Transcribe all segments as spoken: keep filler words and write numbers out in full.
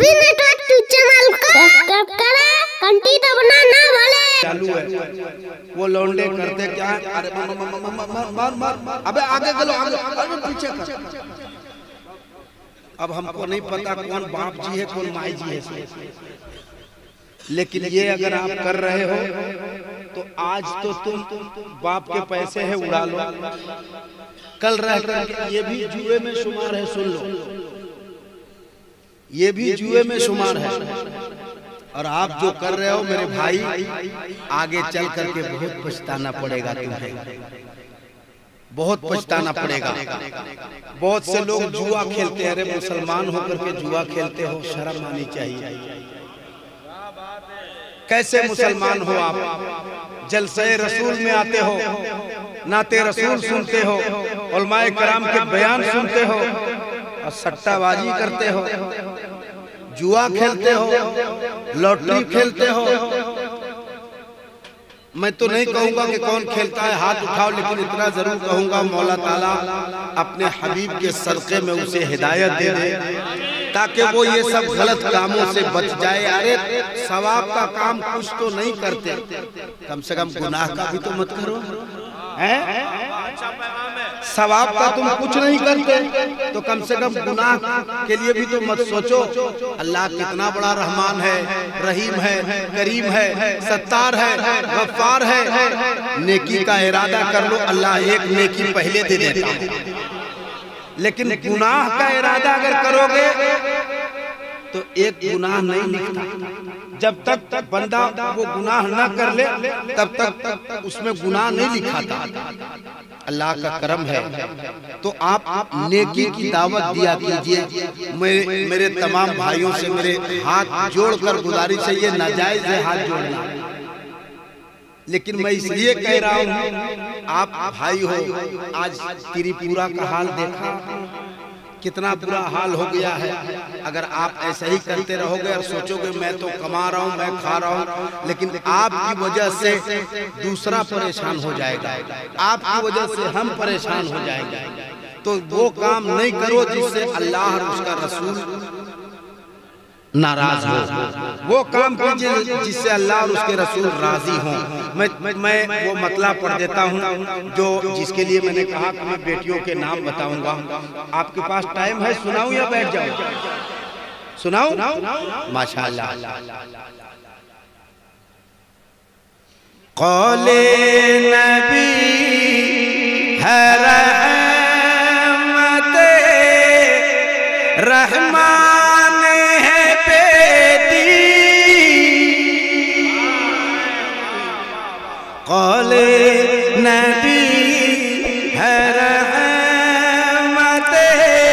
भी नेटवर्क तू चैनल को सब्सक्राइब करा, घंटी दबाना ना भूले। चालू है वो लौंडे करते क्या है? अरे मार मार मार मार, अबे आगे चलो, आगे अरे पीछे कर। अब हमको नहीं पता कौन बाप जी है कौन माई जी है, लेकिन ये अगर आप कर रहे हो तो आज तो तुम बाप के पैसे है उड़ा लो, कल रह कर ये भी जुए में शुमार है। सुन लो, ये भी जुए में शुमार है। और आप जो कर रहे हो मेरे भाई, आगे चल करके बहुत पछताना पड़ेगा तुम्हें, बहुत पछताना पड़ेगा। बहुत से लोग जुआ खेलते हैं, अरे मुसलमान होकर के जुआ खेलते हो, शर्म आनी चाहिए। कैसे मुसलमान हो आप? जलसे रसूल में आते हो, नाते रसूल सुनते हो, उलमाए कराम के बयान सुनते हो, और सट्टाबाजी करते हो, जुआ खेलते हो, लॉटरी खेलते हो। मैं तो नहीं कहूंगा कि कौन खेलता है हाथ उठाओ, लेकिन इतना जरूर कहूंगा मौला ताला अपने हबीब के सदक़े में उसे हिदायत दे दे, ताकि वो ये सब गलत कामों से बच जाए। अरे सवाब का काम कुछ तो नहीं करते, कम से कम गुनाह का भी तो मत करो, हैं? सवाब का तुम कुछ नहीं करते तो कम से कम गुनाह के लिए भी तो मत सोचो। अल्लाह कितना बड़ा रहमान है, रहीम है, करीम है, सत्तार है, गफ्फार है। नेकी का इरादा कर लो, अल्लाह एक नेकी पहले दे देता है। लेकिन गुनाह का इरादा अगर करोगे तो एक गुनाह नहीं लिखता। जब तक तक बंदा वो गुनाह ना कर ले तब तक उसमें गुनाह नहीं लिखा था। अल्लाह का करम है तो आप आप नेकी की दावत दिया कीजिए। मेरे मेरे तमाम भाइयों से मेरे हाथ जोड़कर गुजारिश है, ये नाजायज है हाथ जोड़ना, लेकिन मैं इसलिए कह रहा हूँ आप भाई हो। आज त्रिपुरा का हाल देखा, कितना बुरा हाल हो गया है। अगर आप ऐसे ही करते रहोगे और सोचोगे मैं तो कमा रहा हूँ, मैं खा रहा हूँ, लेकिन आपकी वजह से दूसरा परेशान हो जाएगा, आपकी वजह से हम परेशान हो जाएंगे। तो वो काम नहीं करो जिससे अल्लाह और उसका रसूल नाराज हो। वो काम कीजिए जिससे अल्लाह और उसके रसूल राजी हों। मैं मैं वो मतला पढ़ देता हूँ जो जिसके लिए मैंने कहा कि मैं बेटियों के नाम बताऊंगा। आपके पास टाइम है, सुनाऊं या बैठ जाऊं? सुनाऊं? माशाअल्लाह। कौले नबी है रहमते रहमान कौले नबी है रहमते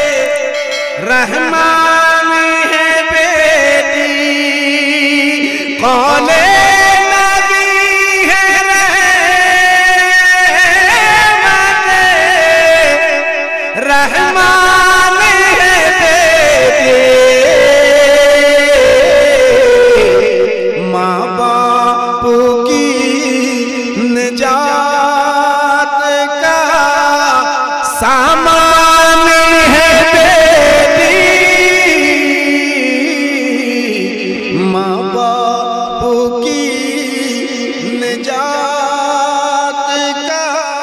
रहमान है बेटी। कौले नबी है रहमते रहमान है बेटी। माँ बाप की निजात का सामान है बेटी। माँ बाप की निजात का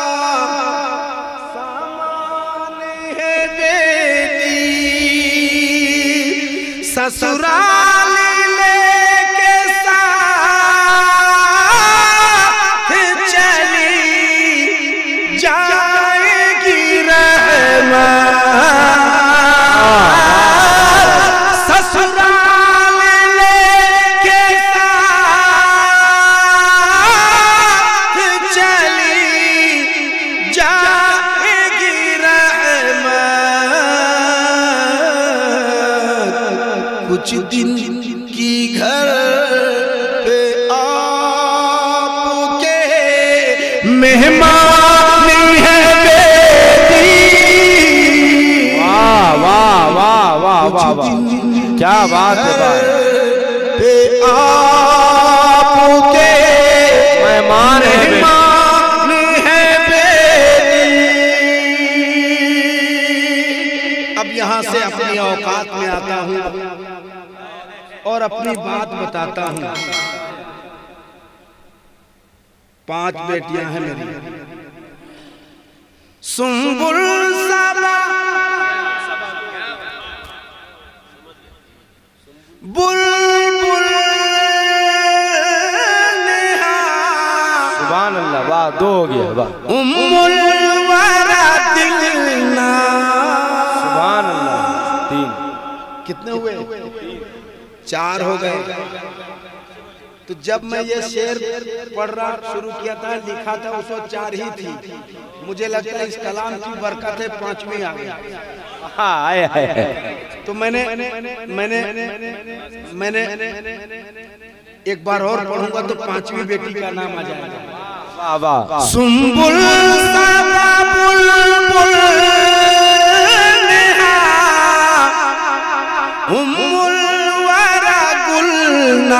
सामान है बेटी। ससुराल लेके साथ चली जाएगी रहमत। ससुराल लेके साथ चली जाएगी रहमत। कुछ दिन की घर पे आपके मेहमान है बेटी। वाह वाह वाह वाह वाह वाह, क्या बात है भाई। पे आपके मेहमान है मेहमान है बेटी। अब यहाँ से अपनी औकात में आता हूँ। और अपनी बात बताता हूँ। पांच बेटियां हैं मेरी। सुंबुल सबा बुलबुल नेहा, सुभान अल्लाह, वाह, दो हो गया, वाह। उम्मुल वरा दिलना, सुभान अल्लाह, तीन। कितने हुए? चार हो गए। तो जब मैं ये शेर पढ़ रहा शुरू किया था, लिखा था उस वक्त चार ही थी। मुझे लगता है इस कलाम की बरकत है पांचवी आ गई। हाँ, आए, आए, आए। तो मैंने मैंने मैंने एक बार और पढ़ूंगा तो पांचवी बेटी का नाम आ जाएगा। वाह वाह। सुंबुल सबा बुलबुल नेहा, उम्मुल वरा गुलना,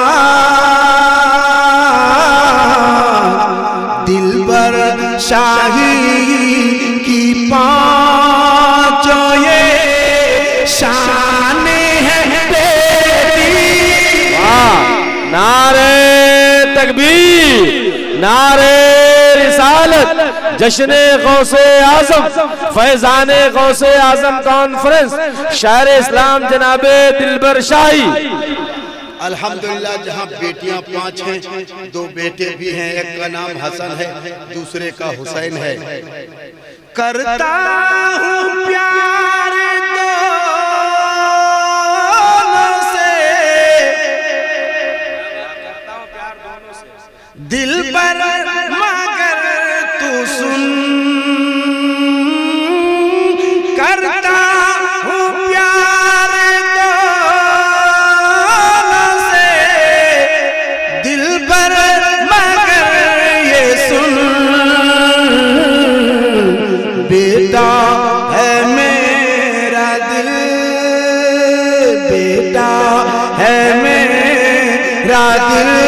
दिलबर शाही की पांचों ये शान है तेरी। वाह, नारे तकबीर, नारे रिसालत, जश्ने गौसे आजम, फैजाने गौसे आजम कॉन्फ्रेंस, शायर इस्लाम जनाबे दिलबर शाही। अल्हम्दुलिल्लाह, जहाँ बेटियां पांच हैं, दो बेटे भी हैं। एक का नाम हसन है, दूसरे का हुसैन है। करता हूँ प्यार दोनों से, दिल पर मगर तू सुन, करता हूँ प्यार दोनों से, दिल पर मगर ये सुन, बेटा है मेरा दिल, बेटा है मेरा दिल,